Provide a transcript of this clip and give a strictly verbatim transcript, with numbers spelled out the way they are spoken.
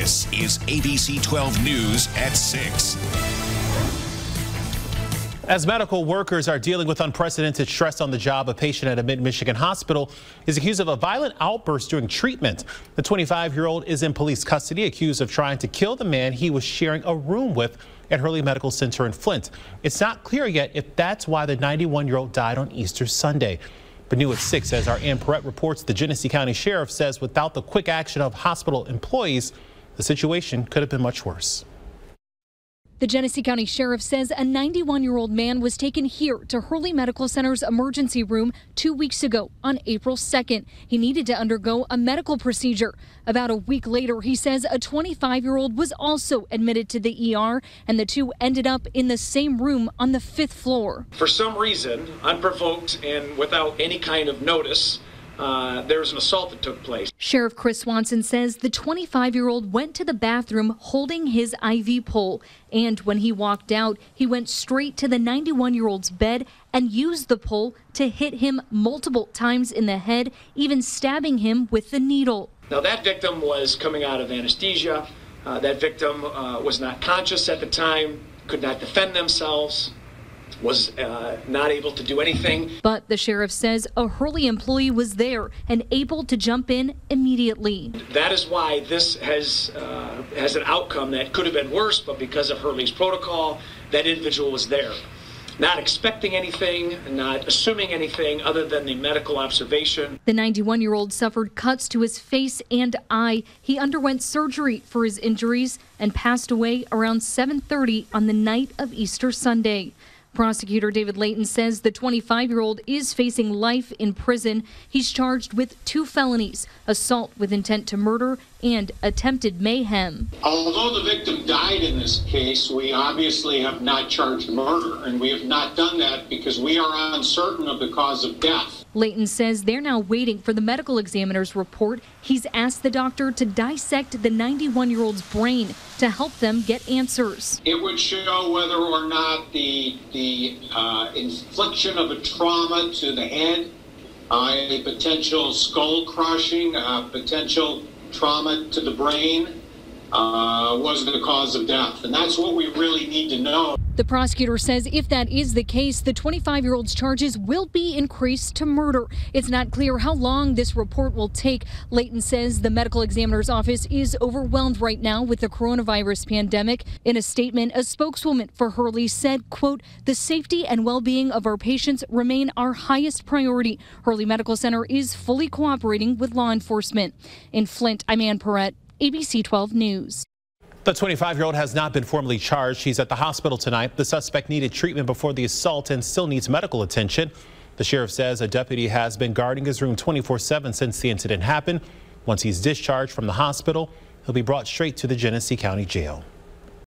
This is A B C twelve News at six. As medical workers are dealing with unprecedented stress on the job, a patient at a Mid-Michigan hospital is accused of a violent outburst during treatment. The twenty-five-year-old is in police custody, accused of trying to kill the man he was sharing a room with at Hurley Medical Center in Flint. It's not clear yet if that's why the ninety-one-year-old died on Easter Sunday. But new at six, as our Ann Perrette reports, the Genesee County Sheriff says without the quick action of hospital employees, the situation could have been much worse. The Genesee County Sheriff says a ninety-one-year-old man was taken here to Hurley Medical Center's emergency room two weeks ago on April second. He needed to undergo a medical procedure. About a week later, he says a twenty-five-year-old was also admitted to the E R, and the two ended up in the same room on the fifth floor. For some reason, unprovoked and without any kind of notice, Uh, there was an assault that took place. Sheriff Chris Swanson says the twenty-five-year-old went to the bathroom holding his I V pole, and when he walked out, he went straight to the ninety-one-year-old's bed and used the pole to hit him multiple times in the head, even stabbing him with the needle. Now, that victim was coming out of anesthesia. Uh, that victim uh, was not conscious at the time, could not defend themselves, was uh, not able to do anything. But the sheriff says a Hurley employee was there and able to jump in immediately. That is why this has uh, has an outcome that could have been worse, but because of Hurley's protocol, that individual was there. Not expecting anything, not assuming anything other than the medical observation. The ninety-one-year-old suffered cuts to his face and eye. He underwent surgery for his injuries and passed away around seven thirty on the night of Easter Sunday. Prosecutor David Layton says the twenty-five-year-old is facing life in prison. He's charged with two felonies, assault with intent to murder and attempted mayhem. Although the victim died in this case, we obviously have not charged murder, and we have not done that because we are uncertain of the cause of death. Layton says they're now waiting for the medical examiner's report. He's asked the doctor to dissect the ninety-one-year-old's brain to help them get answers. It would show whether or not the, the uh, infliction of a trauma to the head, uh, a potential skull crushing, uh, potential trauma to the brain uh, was the cause of death. And that's what we really need to know. The prosecutor says if that is the case, the twenty-five-year-old's charges will be increased to murder. It's not clear how long this report will take. Layton says the medical examiner's office is overwhelmed right now with the coronavirus pandemic. In a statement, a spokeswoman for Hurley said, quote, "The safety and well-being of our patients remain our highest priority. Hurley Medical Center is fully cooperating with law enforcement." In Flint, I'm Ann Perrette, A B C twelve News. The twenty-five-year-old has not been formally charged. He's at the hospital tonight. The suspect needed treatment before the assault and still needs medical attention. The sheriff says a deputy has been guarding his room twenty-four seven since the incident happened. Once he's discharged from the hospital, he'll be brought straight to the Genesee County Jail.